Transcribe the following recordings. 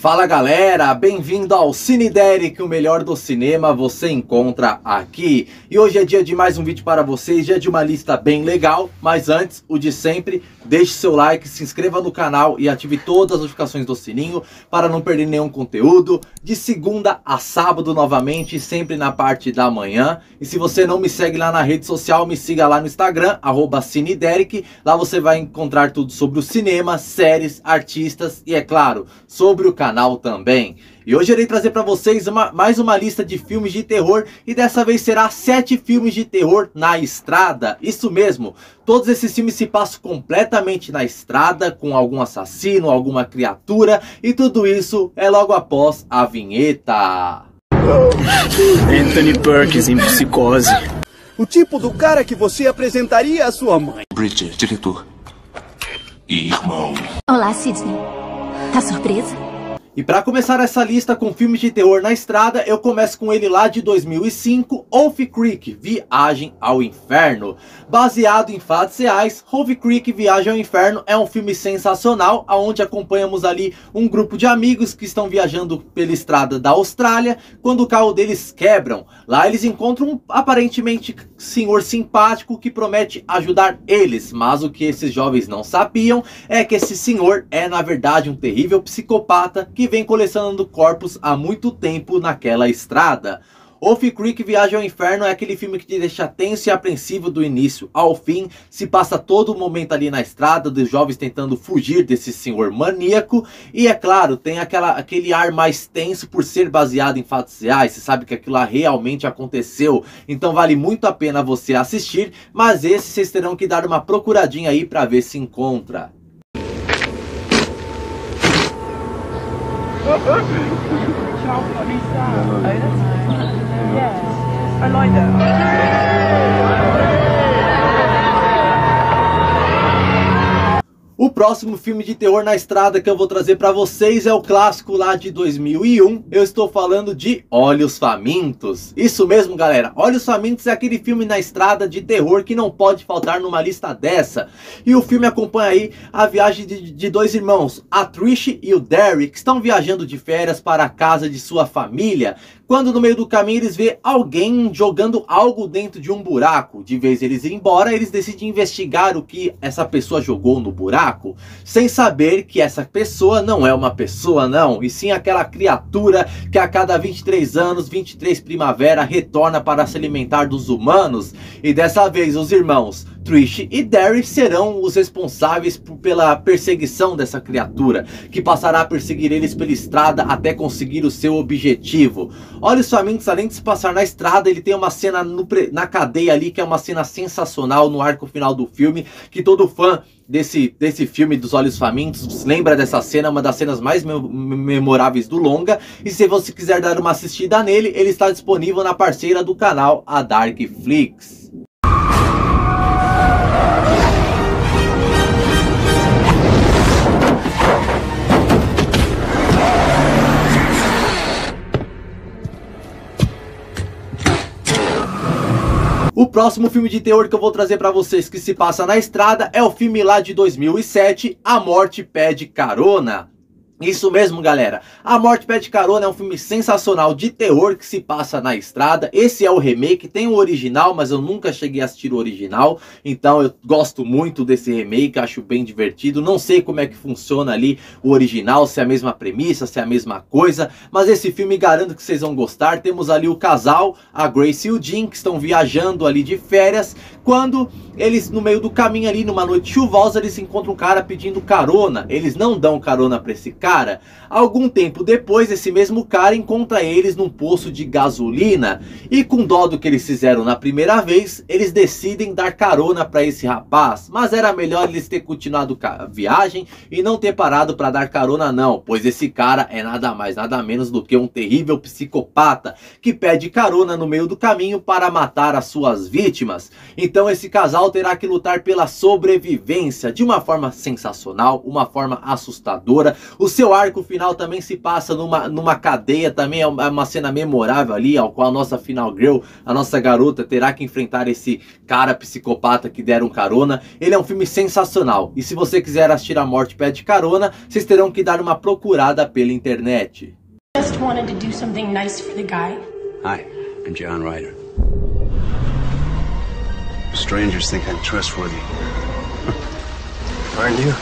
Fala galera, bem-vindo ao Cine Derek, o melhor do cinema você encontra aqui. E hoje é dia de mais um vídeo para vocês, dia de uma lista bem legal. Mas antes, o de sempre, deixe seu like, se inscreva no canal e ative todas as notificações do sininho para não perder nenhum conteúdo. De segunda a sábado novamente, sempre na parte da manhã. E se você não me segue lá na rede social, me siga lá no Instagram, @CineDerek. Lá você vai encontrar tudo sobre o cinema, séries, artistas e, é claro, sobre o canal também. E hoje eu irei trazer para vocês mais uma lista de filmes de terror. E dessa vez será 7 filmes de terror na estrada. Isso mesmo, todos esses filmes se passam completamente na estrada, com algum assassino, alguma criatura. E tudo isso é logo após a vinheta. Anthony Perkins em Psicose. O tipo do cara que você apresentaria à sua mãe. Bridger, diretor. E irmão. Olá, Sidney. Tá surpresa? E para começar essa lista com filmes de terror na estrada, eu começo com ele lá de 2005, Wolf Creek, Viagem ao Inferno. Baseado em fatos reais, Wolf Creek, Viagem ao Inferno é um filme sensacional, onde acompanhamos ali um grupo de amigos que estão viajando pela estrada da Austrália, quando o carro deles quebram. Lá eles encontram um aparentemente senhor simpático que promete ajudar eles, mas o que esses jovens não sabiam é que esse senhor é na verdade um terrível psicopata que vem colecionando corpos há muito tempo naquela estrada. Wolf Creek, Viagem ao Inferno é aquele filme que te deixa tenso e apreensivo do início ao fim. Se passa todo o momento ali na estrada, dos jovens tentando fugir desse senhor maníaco. E é claro, tem aquele ar mais tenso por ser baseado em fatos reais. Você sabe que aquilo lá realmente aconteceu. Então vale muito a pena você assistir. Mas esse vocês terão que dar uma procuradinha aí para ver se encontra. I like that. O próximo filme de terror na estrada que eu vou trazer para vocês é o clássico lá de 2001. Eu estou falando de Olhos Famintos. Isso mesmo, galera. Olhos Famintos é aquele filme na estrada de terror que não pode faltar numa lista dessa. E o filme acompanha aí a viagem de dois irmãos, a Trish e o Derek, que estão viajando de férias para a casa de sua família, quando no meio do caminho eles vê alguém jogando algo dentro de um buraco. De vez eles ir embora, eles decidem investigar o que essa pessoa jogou no buraco, sem saber que essa pessoa não é uma pessoa não, e sim aquela criatura que a cada 23 anos, 23 primavera, retorna para se alimentar dos humanos. E dessa vez os irmãos Trish e Derek serão os responsáveis pela perseguição dessa criatura, que passará a perseguir eles pela estrada até conseguir o seu objetivo. Olhos Famintos, além de se passar na estrada, ele tem uma cena na cadeia ali, que é uma cena sensacional no arco final do filme, que todo fã desse filme dos Olhos Famintos lembra dessa cena, uma das cenas mais memoráveis do longa. E se você quiser dar uma assistida nele, ele está disponível na parceira do canal, a Darkflix. O próximo filme de terror que eu vou trazer para vocês que se passa na estrada é o filme lá de 2007, A Morte Pede Carona. Isso mesmo, galera. A Morte Pede Carona é um filme sensacional de terror que se passa na estrada. Esse é o remake, tem o original, mas eu nunca cheguei a assistir o original. Então eu gosto muito desse remake, acho bem divertido. Não sei como é que funciona ali o original, se é a mesma premissa, se é a mesma coisa. Mas esse filme garanto que vocês vão gostar. Temos ali o casal, a Grace e o Jim, que estão viajando ali de férias. Quando eles, no meio do caminho ali, numa noite chuvosa, eles encontram um cara pedindo carona. Eles não dão carona para esse cara. Algum tempo depois, esse mesmo cara encontra eles num poço de gasolina. E com dó do que eles fizeram na primeira vez, eles decidem dar carona para esse rapaz. Mas era melhor eles ter continuado a viagem e não ter parado para dar carona não. Pois esse cara é nada mais, nada menos do que um terrível psicopata que pede carona no meio do caminho para matar as suas vítimas. Então esse casal terá que lutar pela sobrevivência de uma forma sensacional, uma forma assustadora. Os seu arco final também se passa numa cadeia, também é uma cena memorável ali, ao qual a nossa final girl, a nossa garota, terá que enfrentar esse cara psicopata que deram carona. Ele é um filme sensacional, e se você quiser assistir A Morte Pede Carona, vocês terão que dar uma procurada pela internet. Just wanted to do something nice for the guy. Hi, I'm John Ryder. Strangers think I'm trustworthy. Aren't you?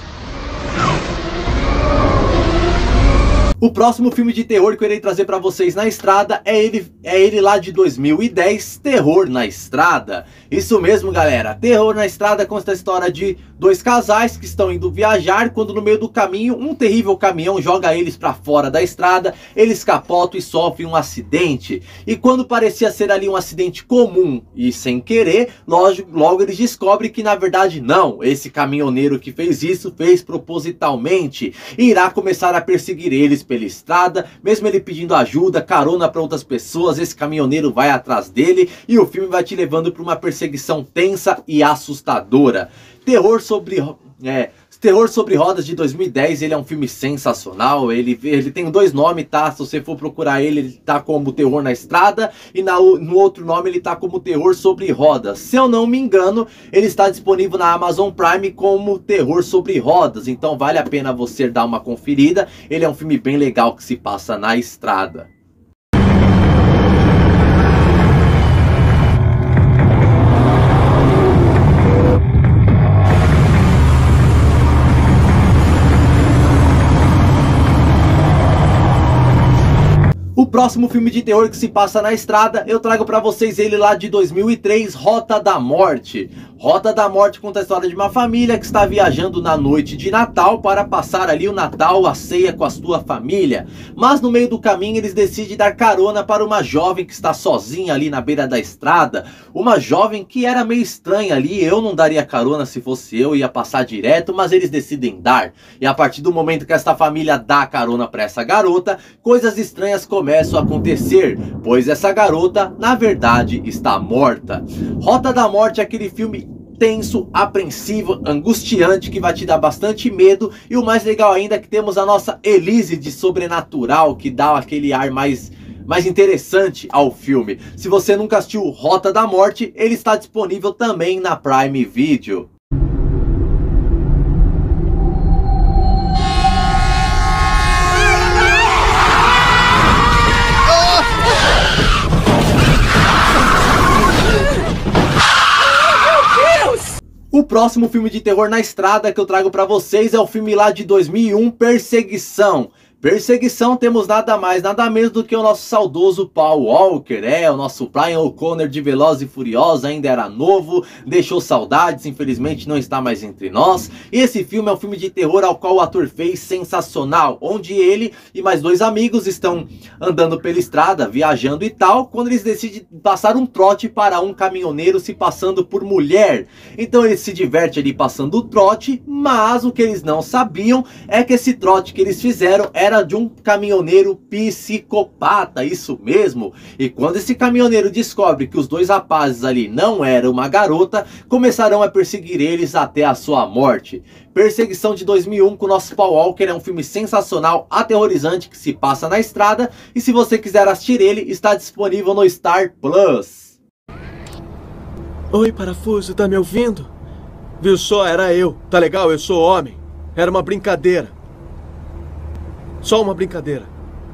O próximo filme de terror que eu irei trazer para vocês na estrada é ele lá de 2010, Terror na Estrada. Isso mesmo, galera. Terror na Estrada consta a história de dois casais que estão indo viajar, quando no meio do caminho um terrível caminhão joga eles para fora da estrada, eles capotam e sofrem um acidente. E quando parecia ser ali um acidente comum e sem querer, logo eles descobrem que na verdade não, esse caminhoneiro que fez isso fez propositalmente e irá começar a perseguir eles pela estrada, mesmo ele pedindo ajuda, carona para outras pessoas. Esse caminhoneiro vai atrás dele e o filme vai te levando para uma perseguição tensa e assustadora. Terror sobre Rodas de 2010, ele é um filme sensacional. Ele tem dois nomes, tá? Se você for procurar ele tá como Terror na Estrada, e no outro nome ele tá como Terror sobre Rodas. Se eu não me engano, ele está disponível na Amazon Prime como Terror sobre Rodas, então vale a pena você dar uma conferida. Ele é um filme bem legal que se passa na estrada. O próximo filme de terror que se passa na estrada, eu trago pra vocês ele lá de 2003, Rota da Morte. Rota da Morte conta a história de uma família que está viajando na noite de Natal para passar ali o Natal, a ceia com a sua família. Mas no meio do caminho eles decidem dar carona para uma jovem que está sozinha ali na beira da estrada. Uma jovem que era meio estranha ali, eu não daria carona se fosse eu, ia passar direto, mas eles decidem dar. E a partir do momento que esta família dá carona para essa garota, coisas estranhas começam a acontecer, pois essa garota, na verdade, está morta. Rota da Morte é aquele filme tenso, apreensivo, angustiante, que vai te dar bastante medo. E o mais legal ainda é que temos a nossa Elise de sobrenatural, que dá aquele ar mais interessante ao filme. Se você nunca assistiu Rota da Morte, ele está disponível também na Prime Video. O próximo filme de terror na estrada que eu trago pra vocês é o filme lá de 2001, Perseguição. Perseguição, temos nada mais, nada menos do que o nosso saudoso Paul Walker, o nosso Brian O'Connor de Velozes e Furiosos, ainda era novo, deixou saudades, infelizmente não está mais entre nós. E esse filme é um filme de terror ao qual o ator fez sensacional, onde ele e mais dois amigos estão andando pela estrada, viajando e tal, quando eles decidem passar um trote para um caminhoneiro se passando por mulher. Então ele se diverte ali passando o trote, mas o que eles não sabiam é que esse trote que eles fizeram era de um caminhoneiro psicopata, isso mesmo. E quando esse caminhoneiro descobre que os dois rapazes ali não eram uma garota, começarão a perseguir eles até a sua morte. Perseguição de 2001 com o nosso Paul Walker é um filme sensacional, aterrorizante, que se passa na estrada. E se você quiser assistir ele, está disponível no Star Plus. Oi, parafuso, tá me ouvindo? Viu só, era eu. Tá legal, eu sou homem. Era uma brincadeira. Só uma brincadeira.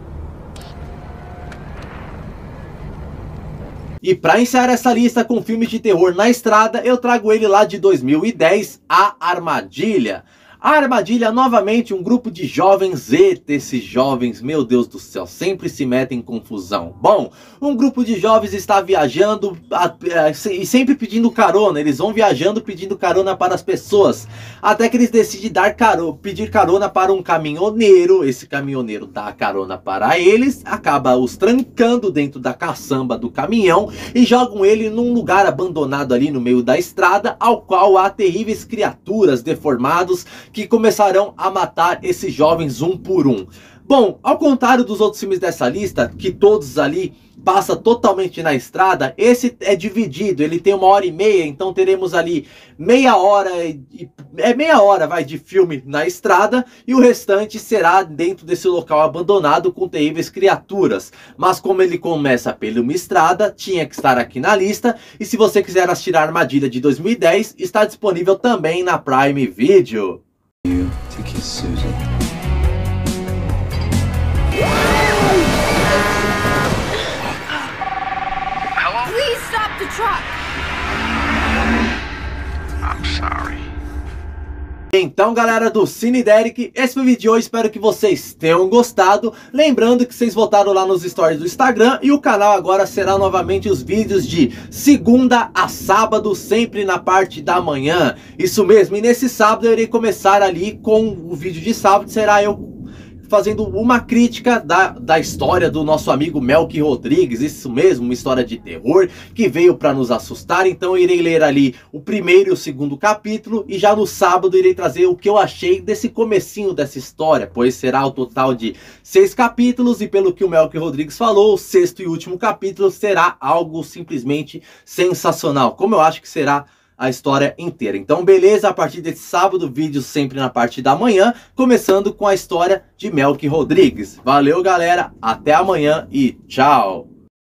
E para encerrar essa lista com filmes de terror na estrada, eu trago ele lá de 2010, A Armadilha. A Armadilha, novamente, um grupo de jovens, esses jovens, meu Deus do céu, sempre se metem em confusão. Bom, um grupo de jovens está viajando e sempre pedindo carona. Eles vão viajando pedindo carona para as pessoas, até que eles decidem pedir carona para um caminhoneiro. Esse caminhoneiro dá carona para eles, acaba os trancando dentro da caçamba do caminhão e jogam ele num lugar abandonado ali no meio da estrada, ao qual há terríveis criaturas deformados que começarão a matar esses jovens um por um. Bom, ao contrário dos outros filmes dessa lista, que todos ali passa totalmente na estrada, esse é dividido, ele tem 1h30, então teremos ali meia hora vai de filme na estrada, e o restante será dentro desse local abandonado com terríveis criaturas. Mas como ele começa pela uma estrada, tinha que estar aqui na lista, e se você quiser assistir a Armadilha de 2010, está disponível também na Prime Video. To kiss Susan. Please stop the truck! I'm sorry. Então, galera do Cine Derek, esse foi o vídeo de hoje, espero que vocês tenham gostado. Lembrando que vocês votaram lá nos stories do Instagram, e o canal agora será novamente os vídeos de segunda a sábado, sempre na parte da manhã. Isso mesmo, e nesse sábado eu irei começar ali com o vídeo de sábado, será eu fazendo uma crítica da história do nosso amigo Melky Rodrigues. Isso mesmo, uma história de terror que veio para nos assustar. Então eu irei ler ali o primeiro e o segundo capítulo, e já no sábado irei trazer o que eu achei desse comecinho dessa história, pois será o total de 6 capítulos, e pelo que o Melky Rodrigues falou, o 6º e último capítulo será algo simplesmente sensacional, como eu acho que será a história inteira. Então beleza, a partir desse sábado, vídeos sempre na parte da manhã, começando com a história de Melky Rodrigues. Valeu galera, até amanhã e tchau!